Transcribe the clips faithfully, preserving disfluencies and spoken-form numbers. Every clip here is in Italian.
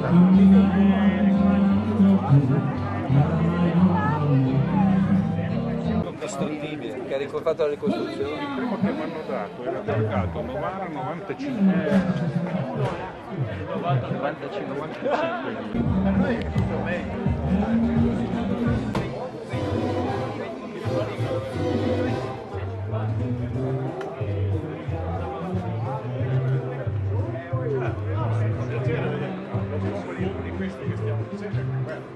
Che ha ricordato la ricostruzione? Il primo che mi hanno dato era targato Novara novantacinque. novantacinque. Per noi è tutto meglio. Di questo che stiamo dicendo è più bello.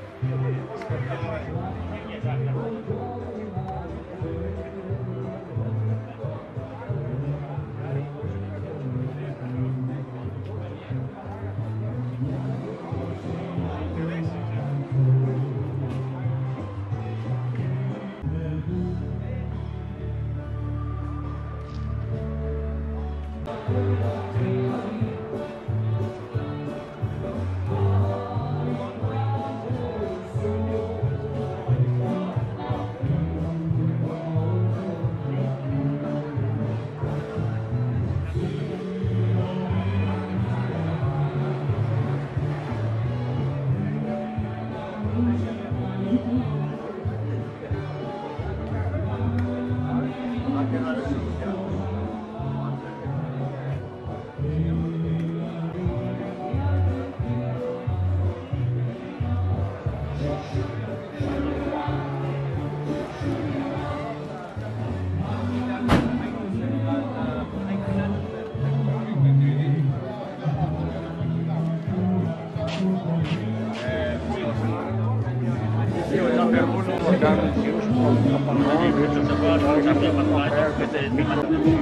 Io già per voluto dare il giro sulla pallone, invece se vuole fare la battaglia, questa è il prima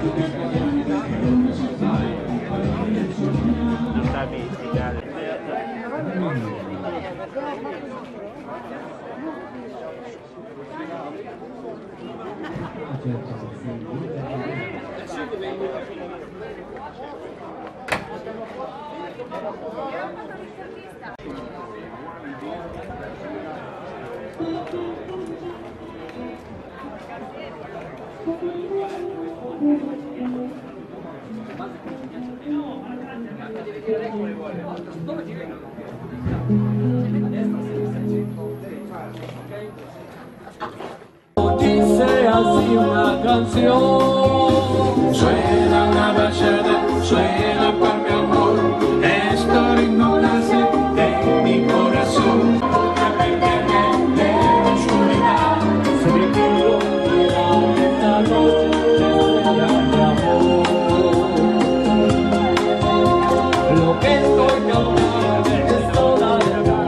non stavi spiegare. Dice así una canción, suena una bachata, suena para mi amor, esto ritmo nace de mi corazón. Lo que estoy cantando es toda la verdad.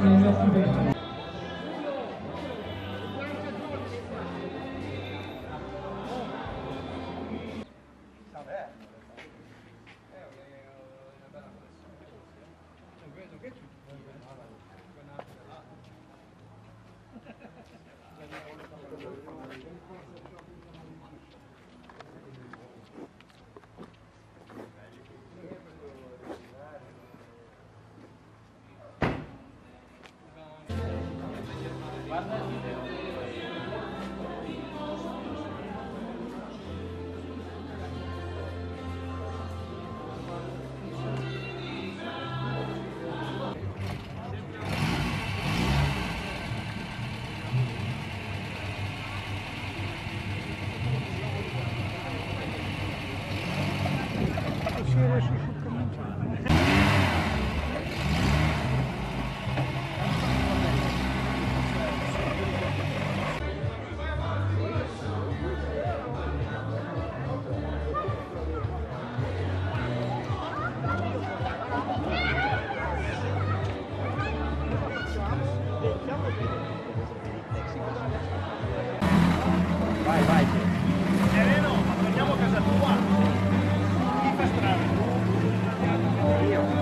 Vai, vai. Sereno, ma torniamo a casa tua. Chi fa strada? Io.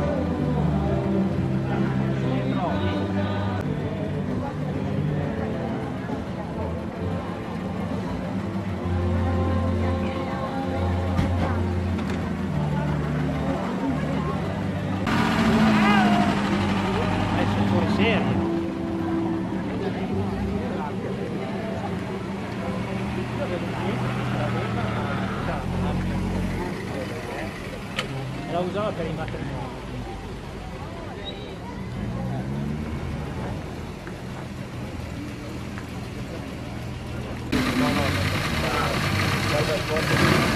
Adesso fuori serio. La usava per i matrimoni. No, no, no. Guarda il